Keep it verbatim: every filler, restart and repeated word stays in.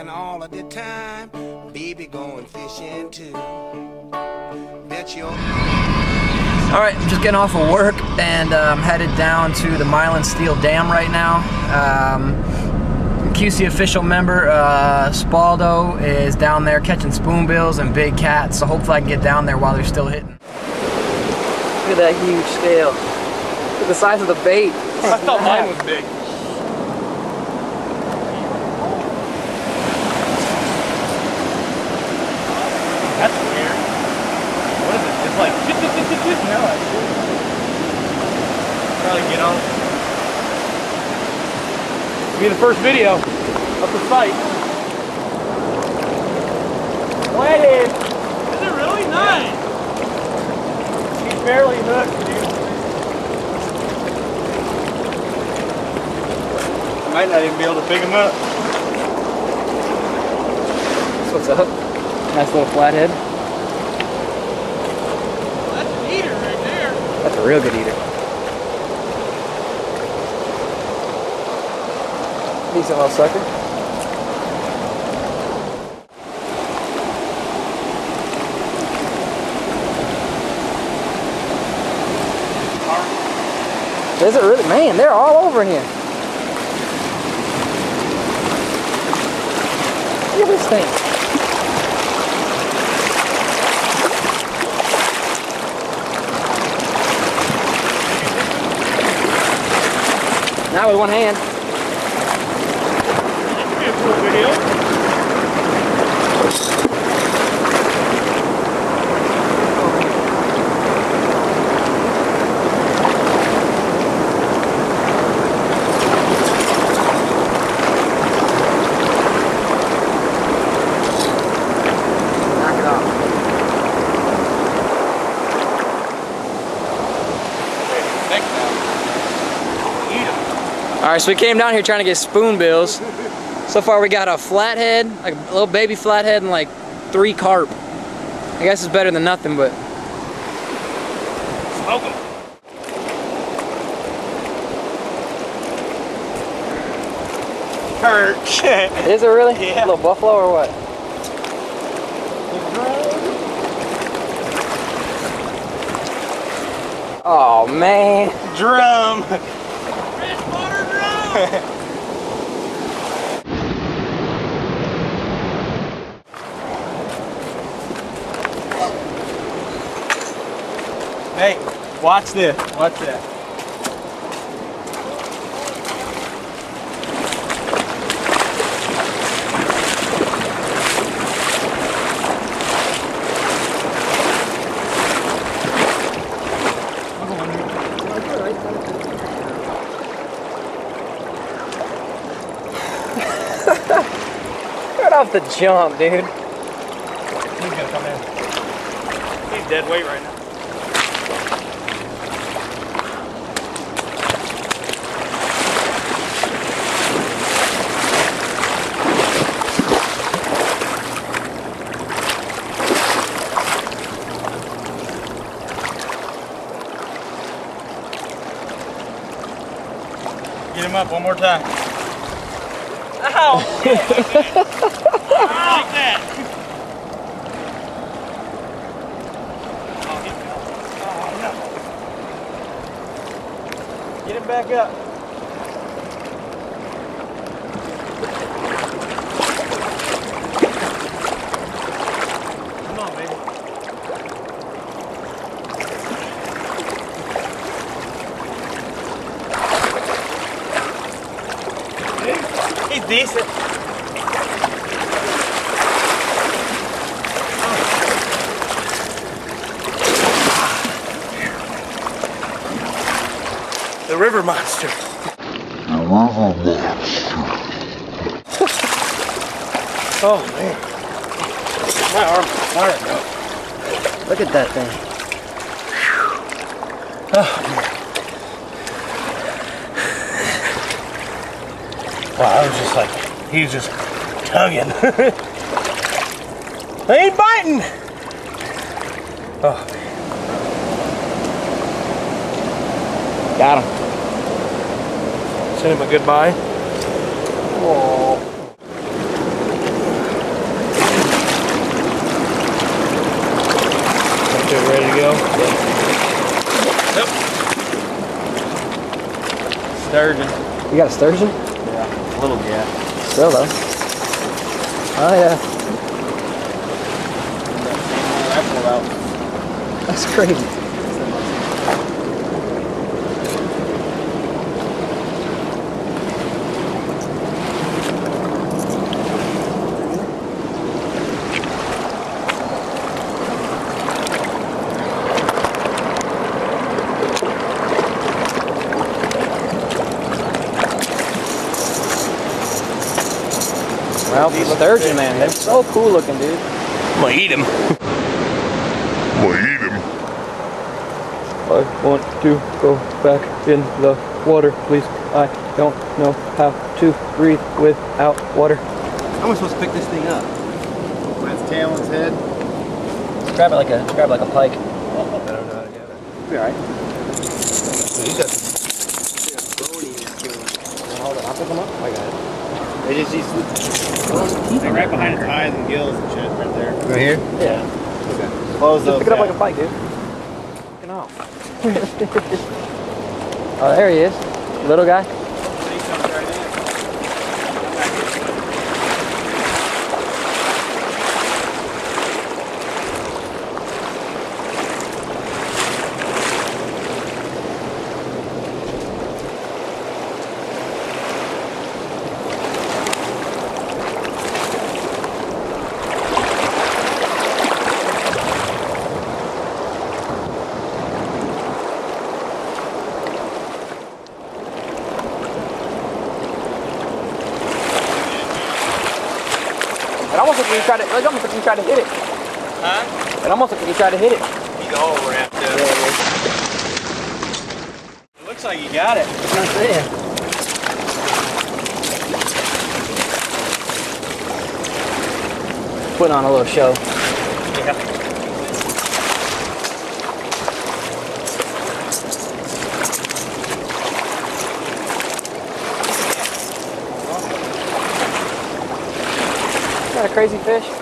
and all of the time, baby going fishing too. Bet you. Alright, I'm just getting off of work and uh, I'm headed down to the Milan Steel Dam right now. Um, qcoFISHal member uh, Spaldo is down there catching spoonbills and big cats, so hopefully I can get down there while they're still hitting. Look at that huge scale. Look at the size of the bait. I thought mine was big. That's weird. What is it? It's like no, probably get on. Be the first video of the fight. Landed. Is it really? Nice. He's barely hooked, dude. Might not even be able to pick him up. So what's up? Nice little flathead. That's an eater right there. That's a real good eater. Decent little sucker. Is it really? Man, they're all over in here. Look at this thing. Not with one hand. Video. Knock it off. Alright, so we came down here trying to get spoonbills. So far we got a flathead, like a little baby flathead, and like three carp. I guess it's better than nothing, but... Smoke 'em. Perch. Is it really? Yeah. A little buffalo or what? Oh man. Drum. Freshwater drum. Hey, watch this. Watch that. Right off the jump, dude. He's gonna come in. He's dead weight right now. Get him up one more time. Ow! Like that. Oh, he's gone. Oh, no. Get him back up. Come on, baby. He's decent. The river monster. Oh man. My arm is fire now. Look at that thing. Oh man. Wow, I was just like, he was just tugging. They ain't biting. Oh. Got him. Send him a goodbye. Whoa. Yep. Sturgeon. You got a sturgeon? Yeah. A little yeah. Still though. Oh yeah. That's crazy. Well, the sturgeon, man, they're so cool looking, dude. I'm gonna eat him. I'm gonna eat him. I want to go back in the water, please. I don't know how to breathe without water. How am I supposed to pick this thing up? When its tail and its head? Just grab it like a just grab it like a pike. I don't know how to get it. Be alright. You got Hold on, I'll pick them up. I got it. They just use they're right behind its eyes and gills and shit right there. Right here? Yeah. Okay. Close those. Just pick it up down. like a pike, dude. Fucking off. Oh, there he is. Little guy. It almost looks like you tried to. It almost like you tried to hit it. Huh? It almost looks like you tried to hit it. He's all wrapped up. Yeah, It looks like you got it. I'm saying. Putting on a little show. Yeah. Got a crazy fish.